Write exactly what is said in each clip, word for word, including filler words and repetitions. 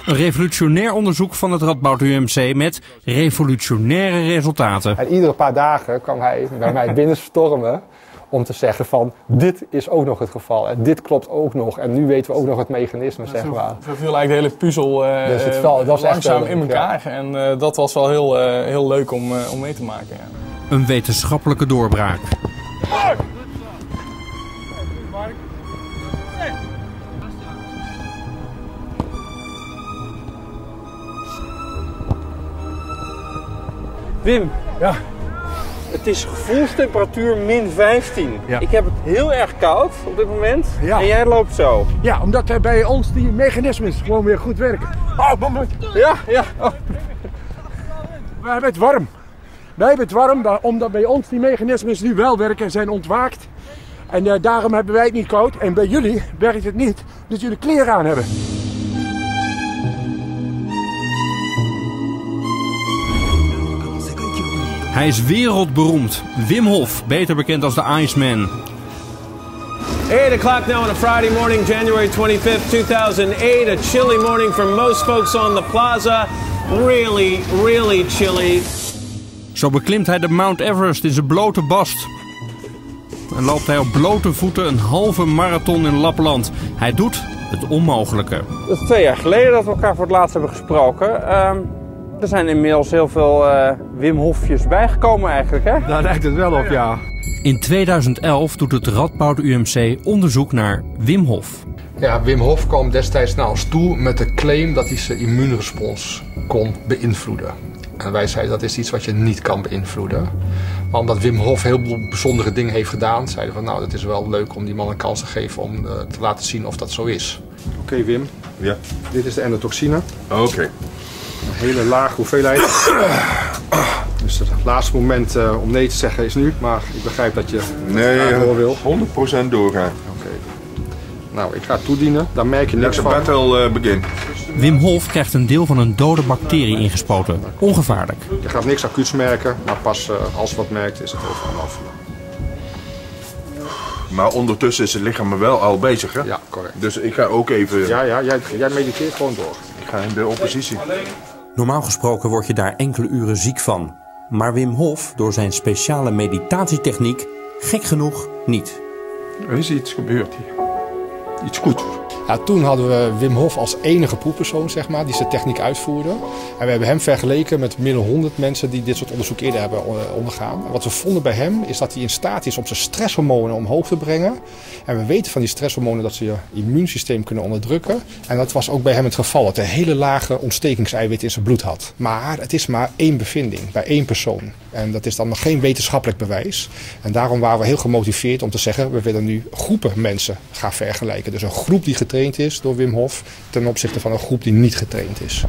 Een revolutionair onderzoek van het Radboud U M C met revolutionaire resultaten. En iedere paar dagen kwam hij bij mij binnenstormen om te zeggen van dit is ook nog het geval en dit klopt ook nog en nu weten we ook nog het mechanisme, zeg maar. We viel eigenlijk de hele puzzel uh, dus het val, dat langzaam echt in elkaar ja. en uh, dat was wel heel, uh, heel leuk om, uh, om mee te maken. Ja. Een wetenschappelijke doorbraak. Mark! Wim, ja. Het is gevoelstemperatuur min vijftien. Ja. Ik heb het heel erg koud op dit moment ja. en jij loopt zo. Ja, omdat er bij ons die mechanismen gewoon weer goed werken. Oh, moment. Ja, ja. Oh. We hebben het warm. Wij hebben het warm omdat bij ons die mechanismen nu wel werken en zijn ontwaakt. En uh, daarom hebben wij het niet koud. En bij jullie werkt het niet, dat jullie kleren aan hebben. Hij is wereldberoemd. Wim Hof, beter bekend als de Iceman. eight o'clock now on a Friday morning, January twenty-fifth, two thousand eight. A chilly morning for most folks on the plaza. Really, really chilly. Zo beklimt hij de Mount Everest in zijn blote bast. En loopt hij op blote voeten een halve marathon in Lapland. Hij doet het onmogelijke. Dat is twee jaar geleden dat we elkaar voor het laatst hebben gesproken. Uh, er zijn inmiddels heel veel uh, Wim Hofjes bijgekomen eigenlijk, hè? Daar lijkt het wel op, ja. In tweeduizend elf doet het Radboud U M C onderzoek naar Wim Hof. Ja, Wim Hof kwam destijds naar ons toe met de claim dat hij zijn immuunrespons kon beïnvloeden. En wij zeiden dat is iets wat je niet kan beïnvloeden. Maar omdat Wim Hof heel bijzondere dingen heeft gedaan, zeiden we van nou, het is wel leuk om die man een kans te geven om uh, te laten zien of dat zo is. Oké okay, Wim, ja. Dit is de endotoxine. Oké. Okay. Een hele lage hoeveelheid. Dus het laatste moment uh, om nee te zeggen is nu, maar ik begrijp dat je nee, door wil. honderd procent doorgaan. Oké. Okay. Nou, ik ga het toedienen, daar merk je niks van. Let battle uh, begin. Wim Hof krijgt een deel van een dode bacterie ingespoten. Ongevaarlijk. Je gaat niks acuuts merken, maar pas uh, als wat merkt is het overal af. Maar ondertussen is het lichaam er wel al bezig, hè? Ja, correct. Dus ik ga ook even... Ja, ja, jij, jij mediteert gewoon door. Ik ga in de oppositie. Normaal gesproken word je daar enkele uren ziek van. Maar Wim Hof, door zijn speciale meditatietechniek, gek genoeg niet. Er is iets gebeurd hier. Iets goed. Ja, toen hadden we Wim Hof als enige proefpersoon, zeg maar, die zijn techniek uitvoerde. En we hebben hem vergeleken met meer dan honderd mensen die dit soort onderzoek eerder hebben ondergaan. En wat we vonden bij hem is dat hij in staat is om zijn stresshormonen omhoog te brengen. En we weten van die stresshormonen dat ze je immuunsysteem kunnen onderdrukken. En dat was ook bij hem het geval, dat hij een hele lage ontstekingseiwit in zijn bloed had. Maar het is maar één bevinding, bij één persoon. En dat is dan nog geen wetenschappelijk bewijs. En daarom waren we heel gemotiveerd om te zeggen, we willen nu groepen mensen gaan vergelijken. Dus een groep die getraind is door Wim Hof ten opzichte van een groep die niet getraind is.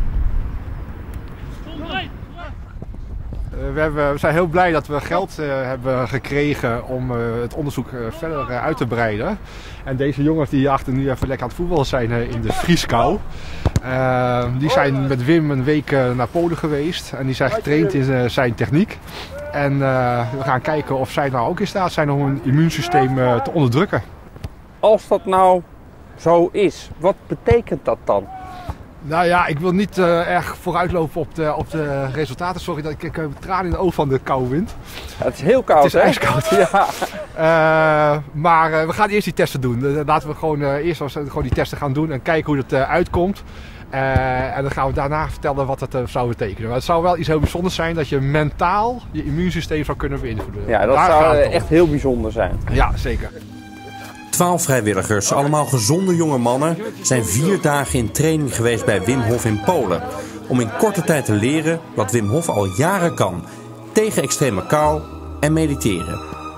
We, hebben, we zijn heel blij dat we geld uh, hebben gekregen om uh, het onderzoek uh, verder uh, uit te breiden. En deze jongens die achter nu even lekker aan het voetballen zijn uh, in de vrieskou. Uh, die zijn met Wim een week uh, naar Polen geweest en die zijn getraind in uh, zijn techniek. En uh, we gaan kijken of zij nou ook in staat zijn om hun immuunsysteem uh, te onderdrukken. Als dat nou zo is, wat betekent dat dan? Nou ja, ik wil niet uh, erg vooruitlopen op de, op de resultaten. Sorry dat ik, ik heb tranen in de oog van de koude wind. Ja, het is heel koud, het is hè? ijskoud. Ja. Uh, maar uh, we gaan eerst die testen doen. Uh, laten we gewoon uh, eerst gewoon die testen gaan doen en kijken hoe het uh, uitkomt. Uh, en dan gaan we daarna vertellen wat het uh, zou betekenen. Maar het zou wel iets heel bijzonders zijn dat je mentaal je immuunsysteem zou kunnen beïnvloeden. Ja, dat Daar zou echt heel bijzonder zijn. Ja, zeker. Twaalf vrijwilligers, allemaal gezonde jonge mannen, zijn vier dagen in training geweest bij Wim Hof in Polen. Om in korte tijd te leren wat Wim Hof al jaren kan. Tegen extreme kou en mediteren.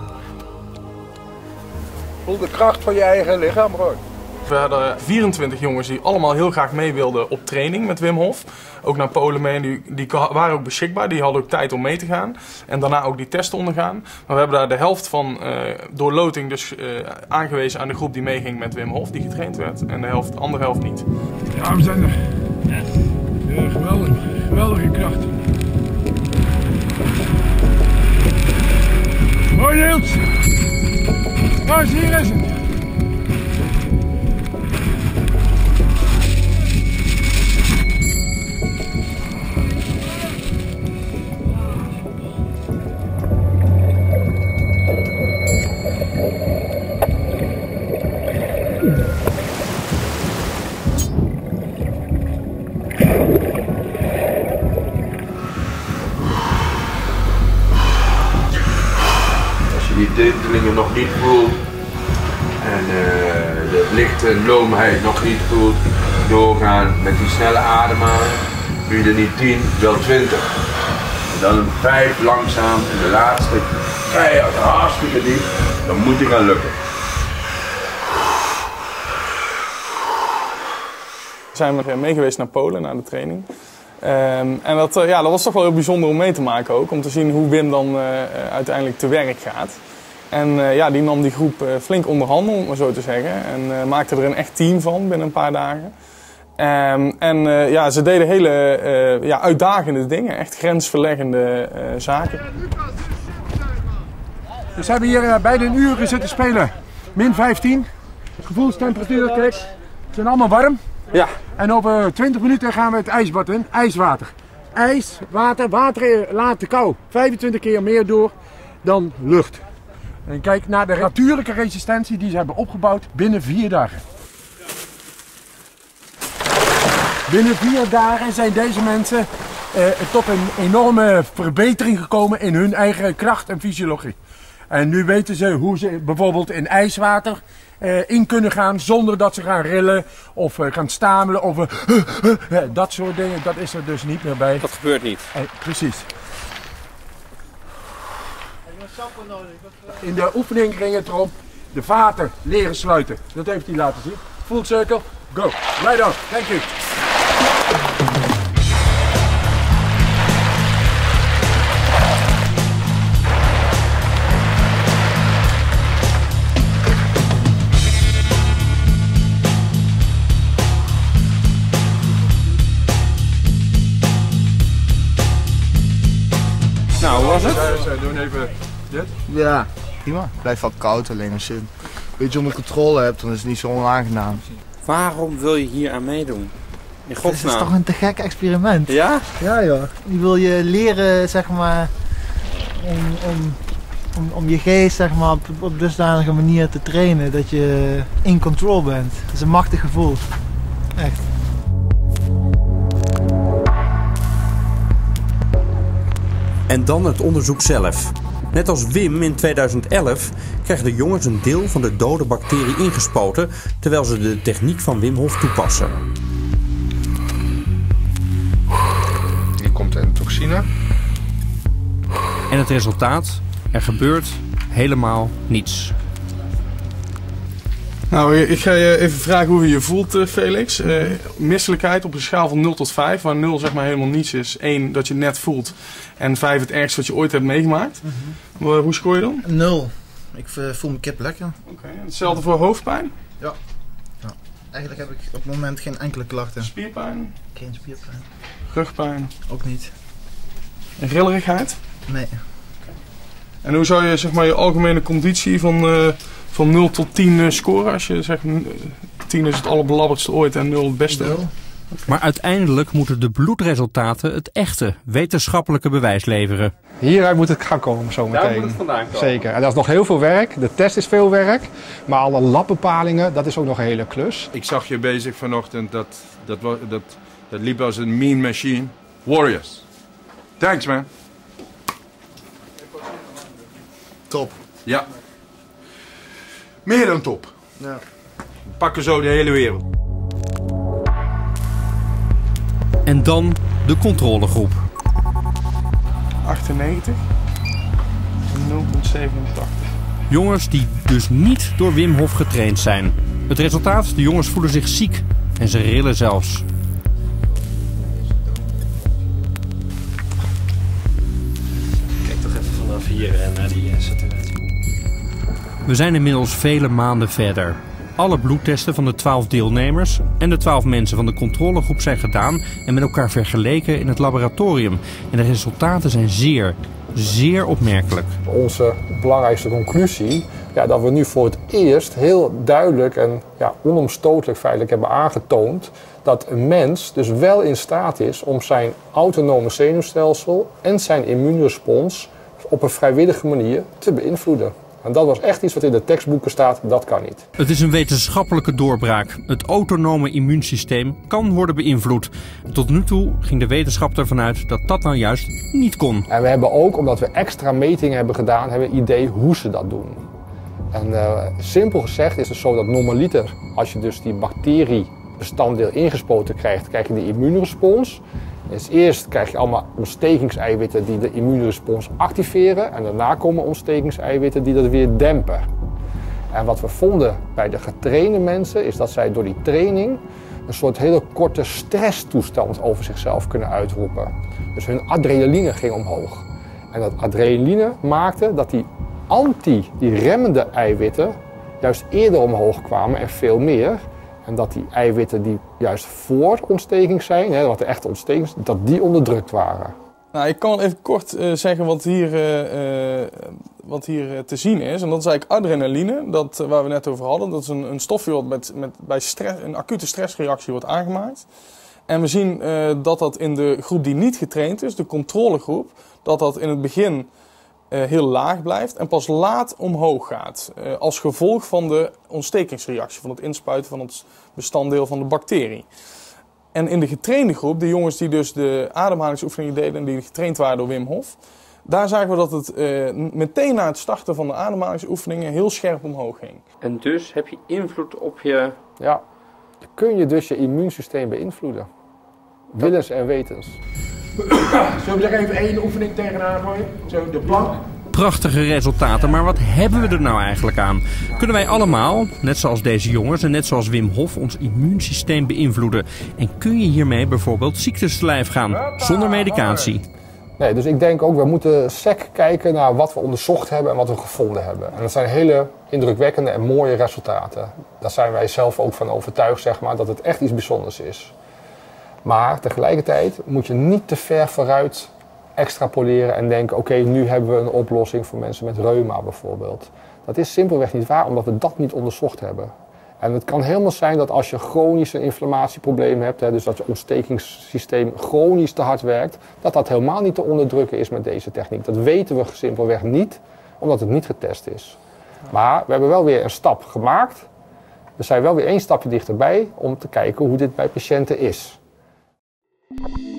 Voel de kracht van je eigen lichaam, hoor. We hadden vierentwintig jongens die allemaal heel graag mee wilden op training met Wim Hof. Ook naar Polen mee. Die, die waren ook beschikbaar. Die hadden ook tijd om mee te gaan. En daarna ook die testen ondergaan. Maar we hebben daar de helft van uh, door loting dus uh, aangewezen aan de groep die meeging met Wim Hof. Die getraind werd. En de helft, de andere helft niet. Ja, we zijn er. Ja, geweldig. Geweldige kracht. Mooi Niels. Mooi, hier is het. Als je die tintelingen nog niet voelt en uh, de lichte loomheid nog niet voelt, doorgaan met die snelle ademhaling, doe je er niet tien, wel twintig. En dan vijf langzaam en de laatste keihard hartstikke diep, dan moet die gaan lukken. We zijn weer mee geweest naar Polen, naar de training. Um, en dat, uh, ja, dat was toch wel heel bijzonder om mee te maken ook, om te zien hoe Wim dan uh, uiteindelijk te werk gaat. En uh, ja, die nam die groep uh, flink onder handen, om het maar zo te zeggen. En uh, maakte er een echt team van binnen een paar dagen. Um, en uh, ja, ze deden hele uh, ja, uitdagende dingen, echt grensverleggende uh, zaken. Dus we hebben hier uh, bijna een uur zitten spelen. min vijftien. Gevoelstemperatuur, kijk. Ze zijn allemaal warm. Ja. En over twintig minuten gaan we het ijsbad in. IJswater. IJs, water, water laat de kou vijfentwintig keer meer door dan lucht. En kijk naar de natuurlijke resistentie die ze hebben opgebouwd binnen vier dagen. Binnen vier dagen zijn deze mensen eh, tot een enorme verbetering gekomen in hun eigen kracht en fysiologie. En nu weten ze hoe ze bijvoorbeeld in ijswater eh, in kunnen gaan zonder dat ze gaan rillen of uh, gaan stamelen of uh, uh, uh, dat soort dingen. Dat is er dus niet meer bij. Dat gebeurt niet. Eh, precies. In de oefening ging het erom de vaten leren sluiten. Dat heeft hij laten zien. Full circle, go. Right on. Thank you. Nou, hoe was het? We doen even dit. Ja, prima. Blijft wat koud, alleen als je een beetje onder controle hebt, dan is het niet zo onaangenaam. Waarom wil je hier aan meedoen? In godsnaam. Het is toch een te gek experiment? Ja? Ja, joh. Je wil je leren, zeg maar, om, om, om, om je geest, zeg maar, op, op dusdanige manier te trainen dat je in control bent. Het is een machtig gevoel. Echt. En dan het onderzoek zelf. Net als Wim in tweeduizend elf krijgen de jongens een deel van de dode bacterie ingespoten, terwijl ze de techniek van Wim Hof toepassen. Hier komt een toxine. En het resultaat? Er gebeurt helemaal niets. Nou, ik ga je even vragen hoe je je voelt, Felix. Uh, misselijkheid op een schaal van nul tot vijf, waar nul zeg maar helemaal niets is. één dat je net voelt en vijf het ergste wat je ooit hebt meegemaakt. Mm-hmm. Hoe scoor je dan? nul. Ik voel mijn kip lekker. Oké, okay. Hetzelfde voor hoofdpijn? Ja. ja. Eigenlijk heb ik op het moment geen enkele klachten. Spierpijn? Geen spierpijn. Rugpijn? Ook niet. En grillerigheid? Nee. Okay. En hoe zou je zeg maar je algemene conditie van... Uh, Van nul tot tien uh, scoren, als je zegt tien is het allerbelabberdste ooit en nul het beste. nul. Okay. Maar uiteindelijk moeten de bloedresultaten het echte wetenschappelijke bewijs leveren. Hieruit moet het gaan komen zometeen. Daar moet het vandaan komen. Zeker. En dat is nog heel veel werk. De test is veel werk. Maar alle labbepalingen, dat is ook nog een hele klus. Ik zag je bezig vanochtend, dat, dat, dat, dat liep als een mean machine. Warriors. Thanks man. Top. Ja. Meer dan top. Ja. We pakken zo de hele wereld. En dan de controlegroep. achtennegentig en nul komma zevenentachtig. Jongens die dus niet door Wim Hof getraind zijn. Het resultaat, de jongens voelen zich ziek en ze rillen zelfs. Kijk toch even vanaf hier naar die saturatie. We zijn inmiddels vele maanden verder. Alle bloedtesten van de twaalf deelnemers en de twaalf mensen van de controlegroep zijn gedaan en met elkaar vergeleken in het laboratorium. En de resultaten zijn zeer, zeer opmerkelijk. Onze belangrijkste conclusie, ja, dat we nu voor het eerst heel duidelijk en ja, onomstotelijk feitelijk hebben aangetoond dat een mens dus wel in staat is om zijn autonome zenuwstelsel en zijn immuunrespons op een vrijwillige manier te beïnvloeden. En dat was echt iets wat in de tekstboeken staat, dat kan niet. Het is een wetenschappelijke doorbraak. Het autonome immuunsysteem kan worden beïnvloed. Tot nu toe ging de wetenschap ervan uit dat dat nou juist niet kon. En we hebben ook, omdat we extra metingen hebben gedaan, hebben we een idee hoe ze dat doen. En uh, simpel gezegd is het zo dat normaliter, als je dus die bacteriebestanddeel ingespoten krijgt, krijg je de immuunrespons. Dus eerst krijg je allemaal ontstekingseiwitten die de immuunrespons activeren en daarna komen ontstekingseiwitten die dat weer dempen. En wat we vonden bij de getrainde mensen is dat zij door die training een soort hele korte stresstoestand over zichzelf kunnen uitroepen. Dus hun adrenaline ging omhoog. En dat adrenaline maakte dat die anti, die remmende eiwitten juist eerder omhoog kwamen en veel meer. En dat die eiwitten die juist voor ontsteking zijn, hè, wat de echte ontsteking is, dat die onderdrukt waren. Nou, ik kan even kort uh, zeggen wat hier, uh, uh, wat hier uh, te zien is. En dat is eigenlijk adrenaline, dat, uh, waar we net over hadden. Dat is een, een stofje wat met, met, bij stress, een acute stressreactie wordt aangemaakt. En we zien uh, dat dat in de groep die niet getraind is, de controlegroep, dat dat in het begin uh, heel laag blijft en pas laat omhoog gaat. Uh, als gevolg van de ontstekingsreactie, van het inspuiten van het bestanddeel van de bacterie. En in de getrainde groep, de jongens die dus de ademhalingsoefeningen deden en die getraind waren door Wim Hof, daar zagen we dat het uh, meteen na het starten van de ademhalingsoefeningen heel scherp omhoog ging. En dus heb je invloed op je... Ja, dan kun je dus je immuunsysteem beïnvloeden. Willens en wetens. Zullen we er even één oefening tegenaan gooien? Zo, de plank. Prachtige resultaten, maar wat hebben we er nou eigenlijk aan? Kunnen wij allemaal, net zoals deze jongens en net zoals Wim Hof, ons immuunsysteem beïnvloeden? En kun je hiermee bijvoorbeeld ziektes te lijf gaan, zonder medicatie? Nee, dus ik denk ook, we moeten sec kijken naar wat we onderzocht hebben en wat we gevonden hebben. En dat zijn hele indrukwekkende en mooie resultaten. Daar zijn wij zelf ook van overtuigd, zeg maar, dat het echt iets bijzonders is. Maar tegelijkertijd moet je niet te ver vooruit extrapoleren en denken, oké, okay, nu hebben we een oplossing voor mensen met reuma bijvoorbeeld. Dat is simpelweg niet waar, omdat we dat niet onderzocht hebben. En het kan helemaal zijn dat als je chronische inflammatieproblemen hebt, hè, dus dat je ontstekingssysteem chronisch te hard werkt, dat dat helemaal niet te onderdrukken is met deze techniek. Dat weten we simpelweg niet, omdat het niet getest is. Maar we hebben wel weer een stap gemaakt. We zijn wel weer één stapje dichterbij om te kijken hoe dit bij patiënten is.